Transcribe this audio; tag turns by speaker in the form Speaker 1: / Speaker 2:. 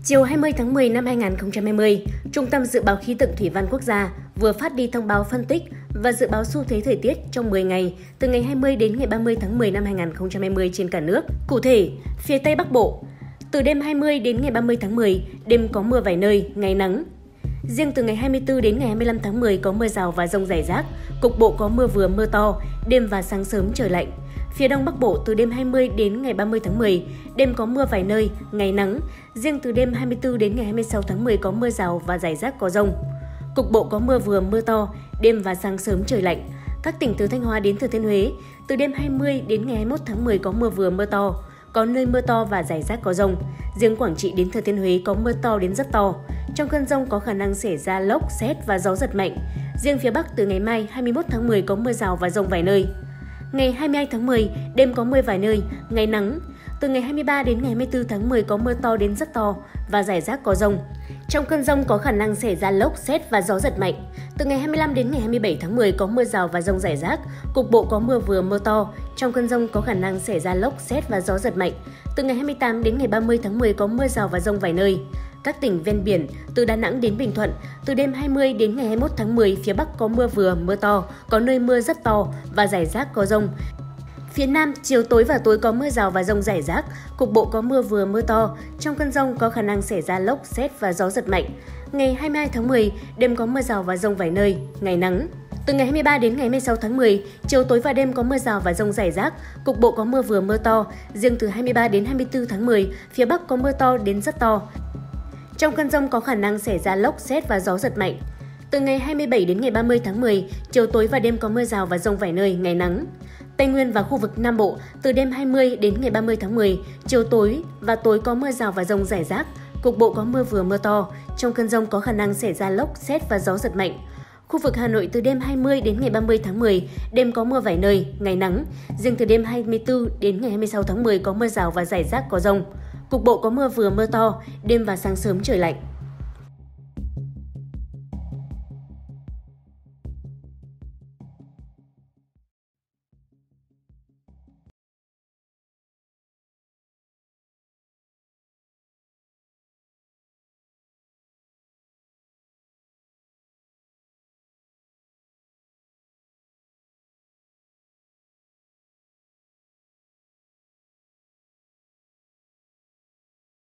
Speaker 1: Chiều 20 tháng 10 năm 2020, Trung tâm Dự báo Khí tượng Thủy văn Quốc gia vừa phát đi thông báo phân tích và dự báo xu thế thời tiết trong 10 ngày, từ ngày 20 đến ngày 30 tháng 10 năm 2020 trên cả nước. Cụ thể, phía Tây Bắc Bộ, từ đêm 20 đến ngày 30 tháng 10, đêm có mưa vài nơi, ngày nắng. Riêng từ ngày 24 đến ngày 25 tháng 10 có mưa rào và dông rải rác, cục bộ có mưa vừa mưa to, đêm và sáng sớm trời lạnh. Phía Đông Bắc Bộ từ đêm 20 đến ngày 30 tháng 10, đêm có mưa vài nơi, ngày nắng. Riêng từ đêm 24 đến ngày 26 tháng 10 có mưa rào và rải rác có dông. Cục bộ có mưa vừa mưa to, đêm và sáng sớm trời lạnh. Các tỉnh từ Thanh Hóa đến Thừa Thiên Huế, từ đêm 20 đến ngày 21 tháng 10 có mưa vừa mưa to, có nơi mưa to và rải rác có dông. Riêng Quảng Trị đến Thừa Thiên Huế có mưa to đến rất to. Trong cơn dông có khả năng xảy ra lốc, sét và gió giật mạnh. Riêng phía Bắc từ ngày mai 21 tháng 10 có mưa rào và dông vài nơi. Ngày 22 tháng 10, đêm có mưa vài nơi, ngày nắng. Từ ngày 23 đến ngày 24 tháng 10 có mưa to đến rất to và rải rác có dông. Trong cơn dông có khả năng xảy ra lốc, sét và gió giật mạnh. Từ ngày 25 đến ngày 27 tháng 10 có mưa rào và dông rải rác, cục bộ có mưa vừa mưa to. Trong cơn dông có khả năng xảy ra lốc, sét và gió giật mạnh. Từ ngày 28 đến ngày 30 tháng 10 có mưa rào và dông vài nơi. Các tỉnh ven biển, từ Đà Nẵng đến Bình Thuận, từ đêm 20 đến ngày 21 tháng 10, phía Bắc có mưa vừa, mưa to, có nơi mưa rất to và rải rác có dông. Phía Nam, chiều tối và tối có mưa rào và dông rải rác, cục bộ có mưa vừa mưa to, trong cơn dông có khả năng xảy ra lốc, sét và gió giật mạnh. Ngày 22 tháng 10, đêm có mưa rào và dông vài nơi, ngày nắng. Từ ngày 23 đến ngày 26 tháng 10, chiều tối và đêm có mưa rào và dông rải rác, cục bộ có mưa vừa mưa to. Riêng từ 23 đến 24 tháng 10, phía Bắc có mưa to đến rất to. Trong cơn dông có khả năng xảy ra lốc, sét và gió giật mạnh. Từ ngày 27 đến ngày 30 tháng 10, chiều tối và đêm có mưa rào và dông vài nơi, ngày nắng. Tây Nguyên và khu vực Nam Bộ, từ đêm 20 đến ngày 30 tháng 10, chiều tối và tối có mưa rào và dông rải rác, cục bộ có mưa vừa mưa to. Trong cơn dông có khả năng xảy ra lốc, sét và gió giật mạnh. Khu vực Hà Nội từ đêm 20 đến ngày 30 tháng 10, đêm có mưa vài nơi, ngày nắng. Riêng từ đêm 24 đến ngày 26 tháng 10 có mưa rào và rải rác có dông. Cục bộ có mưa vừa mưa to, đêm và sáng sớm trời lạnh.